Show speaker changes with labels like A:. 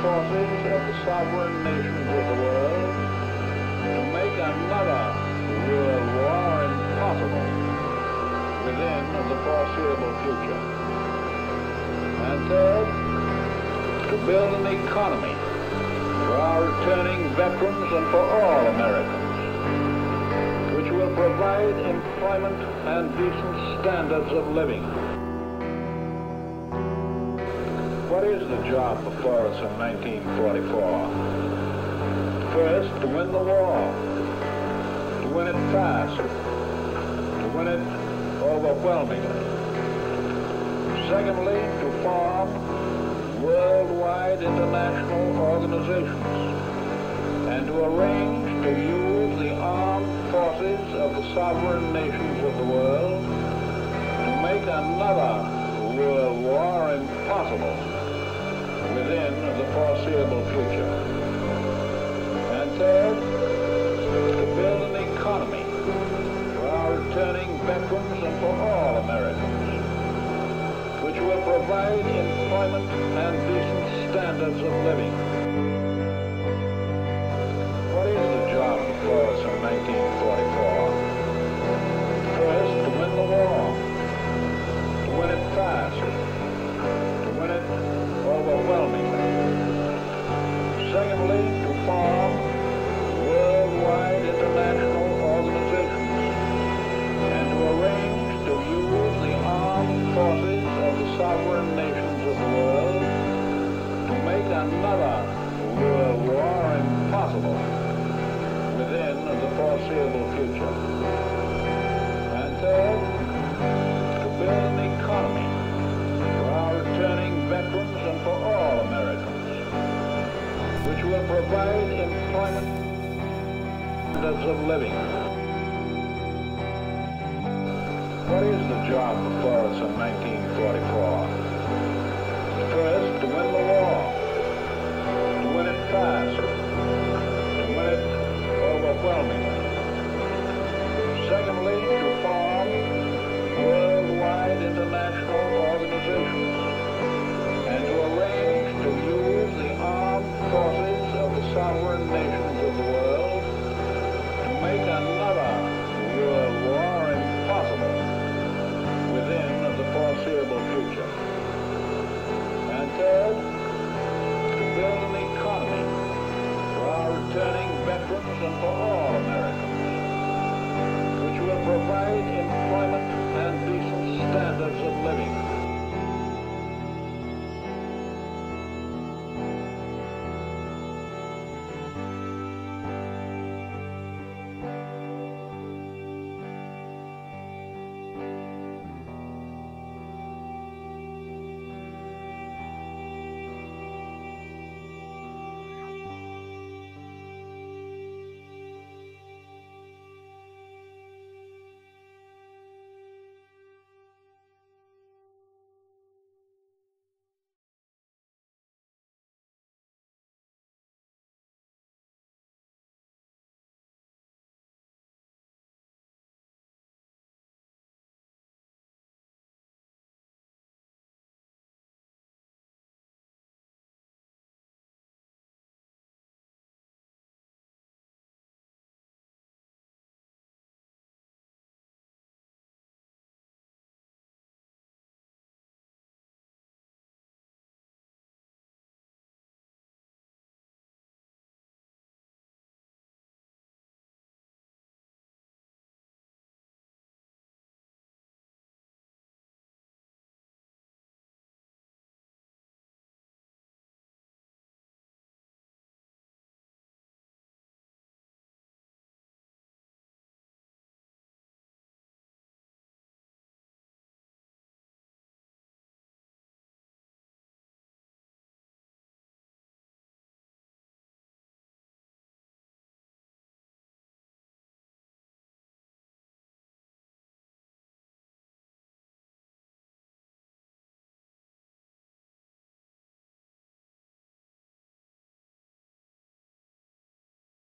A: forces of the sovereign nations of the world to make another world war impossible within the foreseeable future. And third, to build an economy for our returning veterans and for all Americans, which will provide employment and decent standards of living. What is the job before us in 1944? First, to win the war, to win it fast, to win it overwhelmingly. Secondly, to form worldwide international organizations and to arrange to use the armed forces of the sovereign nations of the world to make another world war impossible within the foreseeable future. And third, to build an economy for our returning veterans and for all Americans, which will provide employment and decent standards of living. What is the job before us in 1944? First, to win the war, to win it fast, to win it overwhelmingly. Secondly, to form worldwide international organizations and to arrange to use the armed forces of the sovereign nations of the world to make another world war impossible within the foreseeable future. And third, to build an economy for our returning veterans and for all Americans, which will provide employment and standards of living. What is the job before us in 1944? First, to win the war,